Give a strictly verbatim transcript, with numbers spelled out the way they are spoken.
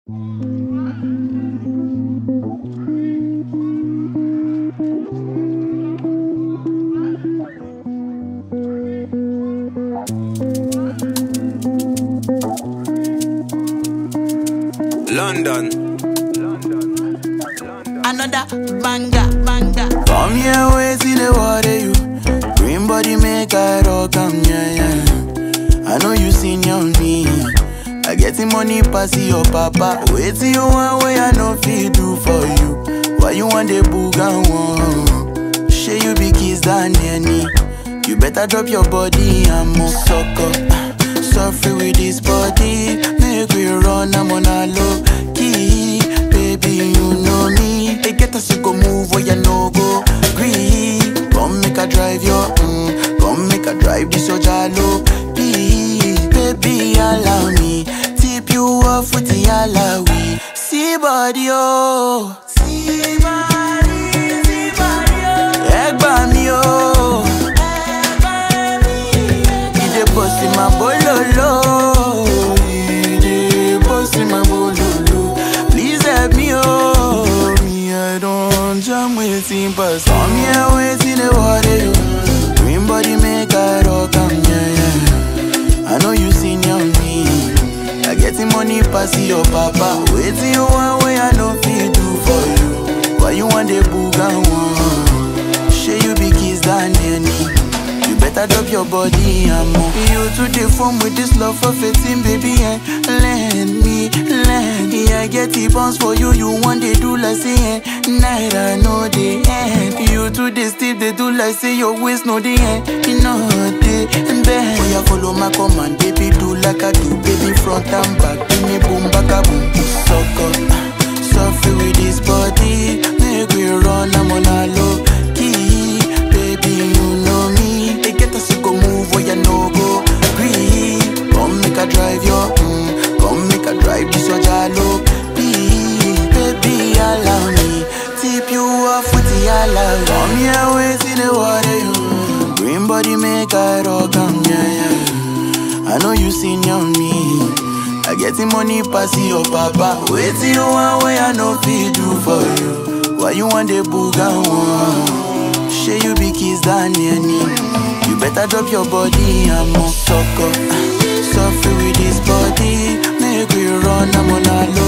London. Another banger, banger. Come here, wait till the water you. Green body make I rock, come yeah, yeah. I know you seen on me. I get the money pass your papa. Wait till you want way I no fit do for you. Why you want the boogan one? Share you be kiss than any. You better drop your body and move sucker. Suffer with this body. Make we run, I'm on a low key. Baby, you know me. They get us to go move where you no go. Green, come make a drive your mm. Come make a drive this your jalo. Please, baby, allow me. Tip you off with the alawi. See body, oh. See body, see body, oh. Egg by me, oh. Egg by me. He dey bust in my bololo. He dey bust in my bololo. Please help me, oh. Me, I don't jam waiting, but come here, waiting the water, you. Green body make I rock, come yeah, yeah. I know you seen on me. I get the money pass your papa. Wait till you want way I no fit do for you. Why you want the boogan one? Share you be kiss than any. You better drop your body and move. You to the phone with this love for fifteen, baby, and lend me, lend me. I get the bounce for you. You want they do like say eh. Night I know the end. You to the steep they do like say your waist know the end. You know the bend. Oh yeah, follow my command, baby, do like I do, baby, front and back. Give me boom, back a boom, sucker. Suffer with this body, make we run, I'm on a low key. Baby, you know me. They get us to go move where you no go. Green, come make a drive your mm. Come make a drive this your jalo. Please, baby, allow me. Tip you off with the alawi. Come here, wait in the water, you. Green body make I rock, come yeah, yeah. I know you seen on me. I get the money pass your papa. Wait till you want way I no fit do for you. Why you want the boogan one? Share you be kiss than any. You better drop your body and move sucker. Suffer with this body. Make we run, I'm on a low